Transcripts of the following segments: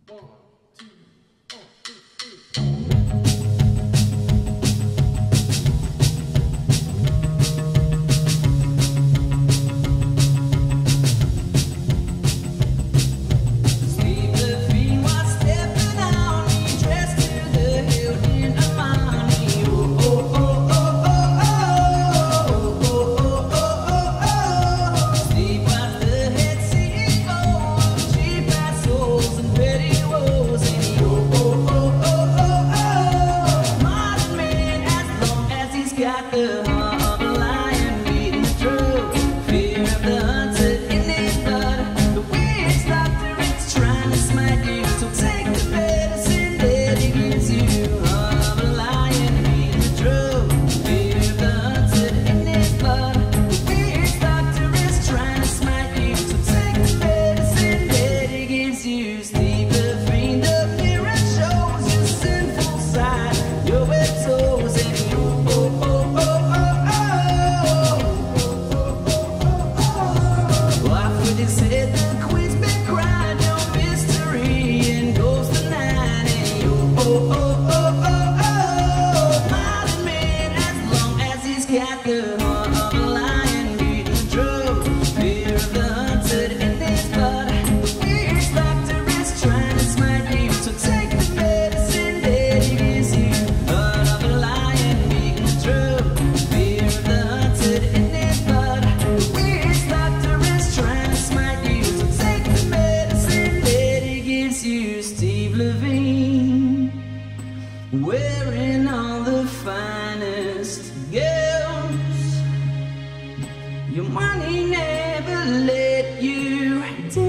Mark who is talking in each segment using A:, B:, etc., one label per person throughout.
A: Wearing all the finest gowns. Your money never let you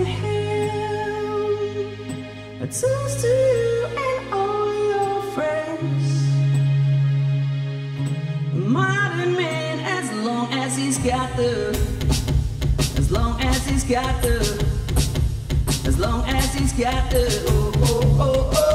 A: down. A toast to you and all your friends. A modern man, as long as he's got the, as long as he's got the, as long as he's got the, oh, oh, oh, oh.